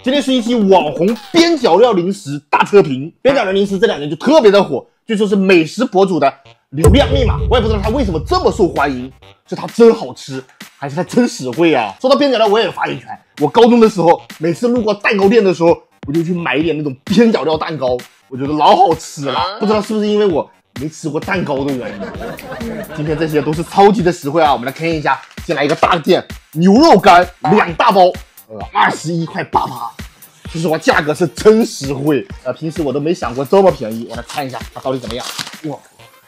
今天是一期网红边角料零食大测评。边角料零食这2年就特别的火，据说是美食博主的流量密码。我也不知道它为什么这么受欢迎，是它真好吃，还是它真实惠啊？说到边角料，我也有发言权。我高中的时候，每次路过蛋糕店的时候，我就去买一点那种边角料蛋糕，我觉得老好吃了。不知道是不是因为我没吃过蛋糕的原因。今天这些都是超级的实惠啊！我们来看一下，先来一个大件牛肉干2大包，21块88。说实话，价格是真实惠。平时我都没想过这么便宜。我来看一下它到底怎么样。哇，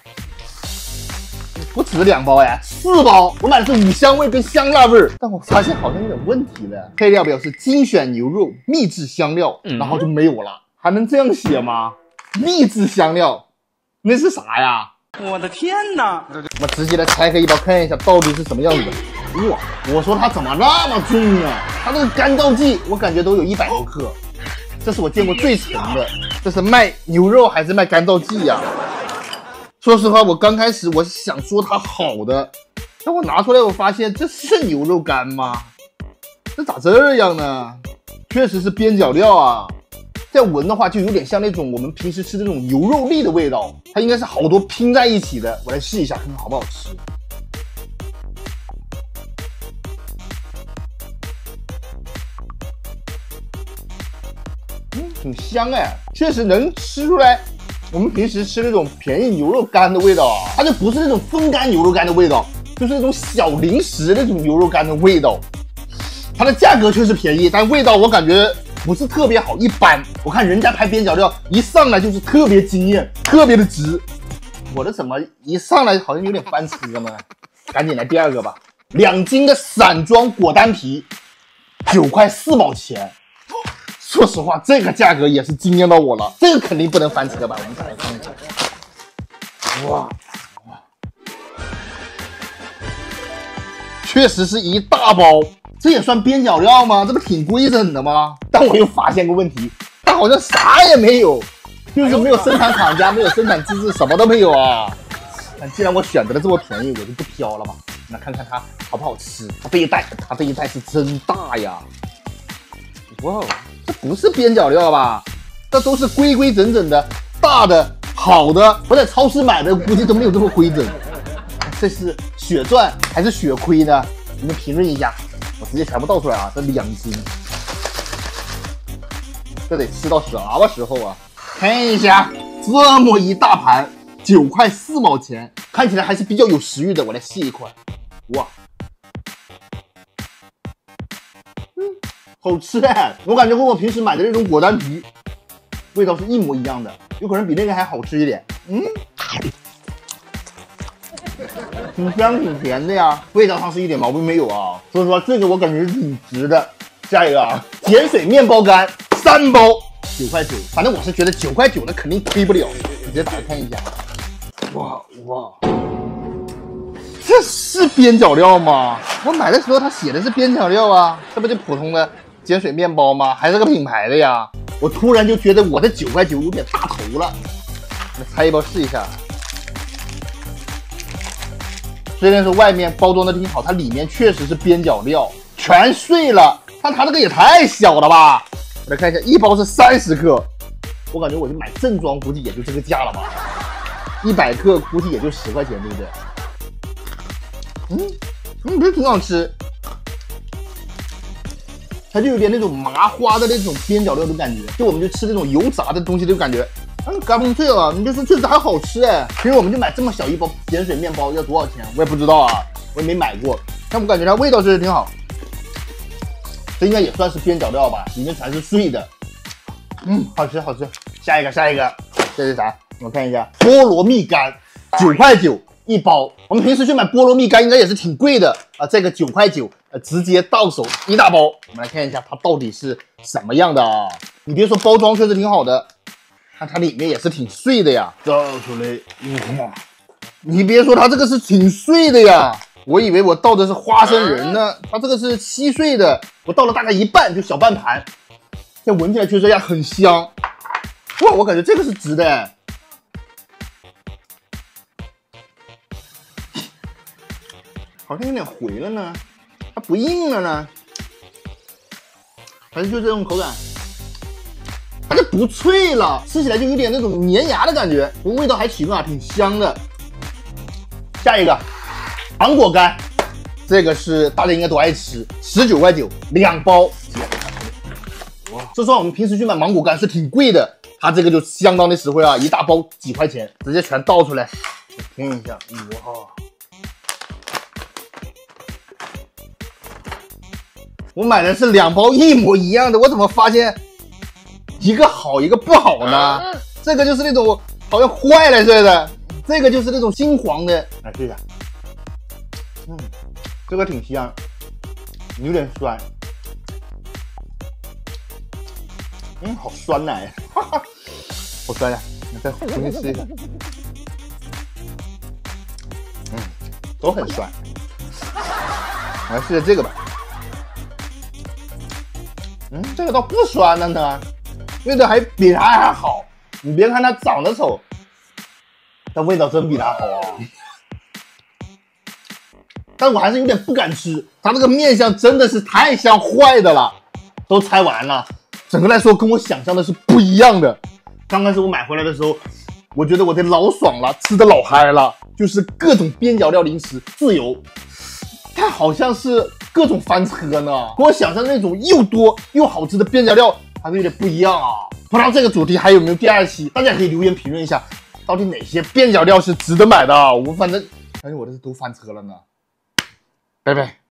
不止2包呀，4包。我买的是5香味跟香辣味，但我发现好像有点问题了。配料表示精选牛肉秘制香料，然后就没有了。还能这样写吗？秘制香料，那是啥呀？ 我的天哪！ 我直接来拆开一包看一下到底是什么样子的。哇，我说它怎么那么重啊？它这个干燥剂我感觉都有100多克，这是我见过最沉的。这是卖牛肉还是卖干燥剂呀？说实话，我刚开始我是想说它好的，但我拿出来我发现这是牛肉干吗？这咋这样呢？确实是边角料啊。再闻的话，就有点像那种我们平时吃的那种牛肉粒的味道，它应该是好多拼在一起的。我来试一下，看看好不好吃。挺香哎，确实能吃出来我们平时吃那种便宜牛肉干的味道啊，它就不是那种风干牛肉干的味道，就是那种小零食那种牛肉干的味道。它的价格确实便宜，但味道我感觉不是特别好，一般。我看人家拍边角料一上来就是特别惊艳，特别的值。我的怎么一上来好像有点翻车呢？赶紧来第2个吧，2斤的散装果丹皮，9块4毛钱。说实话，这个价格也是惊艳到我了，这个肯定不能翻车吧？我们再来看一下。哇，确实是一大包。这也算边角料吗？这不挺规整的吗？但我又发现个问题，它好像啥也没有，就是没有生产厂家，没有生产资质，什么都没有啊。但既然我选择了这么便宜，我就不挑了吧。那看看它好不好吃。它这一袋是真大呀！哇，这不是边角料吧？这都是规规整整的大的好的。我在超市买的估计都没有这么规整。这是血赚还是血亏呢？你们评论一下。我直接全部倒出来啊！这2斤，这得吃到啥时候啊？看一下，这么一大盘，9块4毛钱，看起来还是比较有食欲的。我来试一块，哇，好吃哎！我感觉跟我平时买的那种果丹皮味道是一模一样的，有可能比那个还好吃一点。挺香挺甜的呀，味道上是一点毛病没有啊。所以说这个我感觉是挺值的。下一个啊，碱水面包干3包9块9，反正我是觉得9块9的肯定亏不了。直接打开看一下，哇，这是边角料吗？我买的时候它写的是边角料啊，这不就普通的碱水面包吗？还是个品牌的呀。我突然就觉得我的9块9有点大头了。来拆一包试一下。虽然说外面包装的挺好，它里面确实是边角料，全碎了。但它这个也太小了吧！我来看一下，一包是30克，我感觉我就买正装，估计也就这个价了吧。100克估计也就10块钱，对不对？不是挺好吃，它就有点那种麻花的那种边角料的感觉，就我们就吃那种油炸的东西的感觉。嘎嘣脆了，你别说，确实还好吃哎！其实我们就买这么小一包碱水面包要多少钱，我也不知道啊，我也没买过。但我感觉它味道确实挺好，这应该也算是边角料吧，里面全是碎的。好吃好吃。下一个，这是啥？我们看一下，菠萝蜜干9块9一包。我们平时去买菠萝蜜干应该也是挺贵的啊，这个9块9，直接到手一大包。我们来看一下它到底是什么样的啊？你别说，包装确实挺好的。看它里面也是挺碎的呀，倒出来，哇！你别说，它这个是挺碎的呀，我以为我倒的是花生仁呢，它这个是稀碎的，我倒了大概一半，就小半盘。这闻起来确实也很香，哇！我感觉这个是值的，好像有点回了呢，它不硬了呢，还是就这种口感。 它就不脆了，吃起来就有点那种粘牙的感觉，不过味道还行啊，挺香的。下一个芒果干，这个是大家应该都爱吃，19.9块2包。哇，说实话，我们平时去买芒果干是挺贵的，它这个就相当的实惠啊，一大包几块钱，直接全倒出来，听一下，哇！我买的是2包一模一样的，我怎么发现一个好一个不好呢？这个就是那种好像坏了似的，这个就是那种金黄的，来试一下。这个挺香，有点酸。好酸奶，哈哈，好酸呀！再重新吃一下。都很酸。我来试试这个吧。这个倒不酸了呢，味道还比它还好。你别看它长得丑，但味道真比它好啊。但我还是有点不敢吃，它这个面相真的是太像坏的了。都拆完了，整个来说跟我想象的是不一样的。刚开始我买回来的时候，我觉得我得老爽了，吃的老嗨了，就是各种边角料零食自由。它好像是各种翻车呢，跟我想象的那种又多又好吃的边角料还是有点不一样啊。不知道这个主题还有没有第2期，大家可以留言评论一下，到底哪些边角料是值得买的。我反正我这是都翻车了呢。拜拜。